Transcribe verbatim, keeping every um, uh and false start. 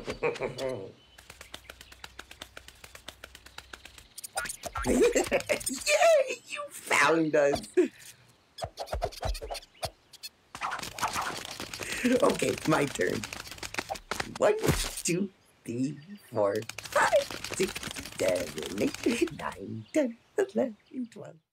Yay! You found us! Okay, my turn. One, two, three, four, five, six, seven, eight, nine, ten, eleven, twelve.